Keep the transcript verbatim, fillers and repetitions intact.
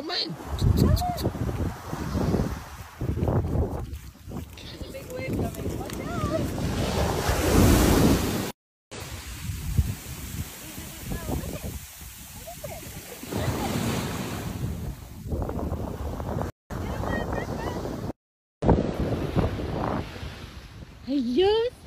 come in. There's a big wave coming. Watch out! Ayos!